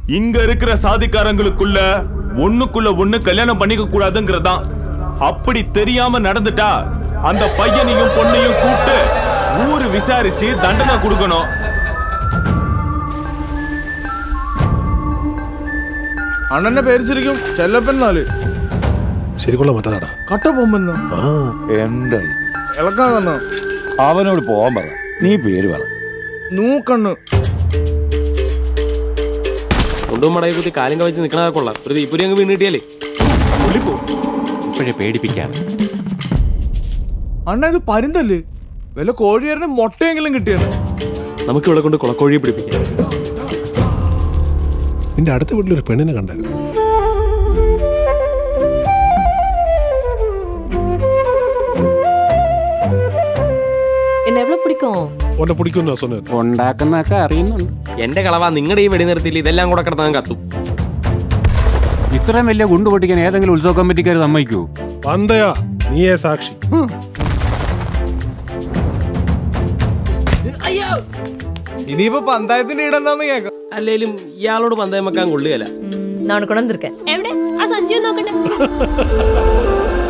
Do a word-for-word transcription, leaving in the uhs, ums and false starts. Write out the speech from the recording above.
இங்க இருக்கிற சாதிக்காரங்களுக்குள்ள ஒண்ணுக்குள்ள ஒண்ணு கல்யாணம் பண்ணிக்க கூடாதுங்கிறதான். அப்படி தெரியாம நடந்துட்டா அந்த பையனையும் பொண்ணையும் கூப்பிட்டு ஊரு விசாரிச்சு தண்டனை கொடுக்கணும். അണ്ണനെ പേരിച്ചിരിക്കും ചെല്ലപ്പെന്നാല് ശരിക്കുള്ള മറ്റതാടാ കട്ട പോകുമ്പോ എന്താ ഇളക്കാൻ വന്നോ? അവനോട് പോവാൻ പറ. നീ പേര് പറ. നൂക്കണ്ണ് കൊണ്ടും മടയെ കുത്തി കാലും കവച്ച് നിൽക്കണ കൊള്ളാം. ഒരു തീപ്പൊരി അങ്ങ് വീണ് കിട്ടിയാലേ ഉള്ളിപ്പോ. ഇപ്പോഴേ പേടിപ്പിക്കാണ്. അണ്ണ ഇത് പരുന്തല്ലേ? വല്ല കോഴിയായിരുന്നു മുട്ടയെങ്കിലും കിട്ടിയാണ്. നമുക്ക് ഇവിടെ കൊണ്ട് കുളക്കോഴിയെ പിടിപ്പിക്കാം. നിന്റെ അടുത്ത വീട്ടിലൊരു പെണ്ണിനെ കണ്ടായിരുന്നു. ഉണ്ടാക്കുന്നൊക്കെ അറിയുന്നുണ്ട്. എന്റെ കളവാ നിങ്ങളുടെ ഈ വെടി നിർത്തിയില്ല ഇതെല്ലാം കൂടെ കിടത്താൻ കത്തും. ഇത്രയും വലിയ ഗുണ്ട് പൊട്ടിക്കാൻ ഏതെങ്കിലും ഉത്സവ കമ്മിറ്റിക്കാർ സമ്മതിക്കൂ? പന്തയാ നീയേ സാക്ഷി. ഇനിയിപ്പോ പഞ്ചായത്തിന്റെ ഇടെന്താന്ന് കേക്കാം. അല്ലേലും ഇയാളോട് പന്തയം വെക്കാൻ കൊള്ളുകയല്ല. എവിടെ ആ സഞ്ജീവ് നോക്കട്ടെ.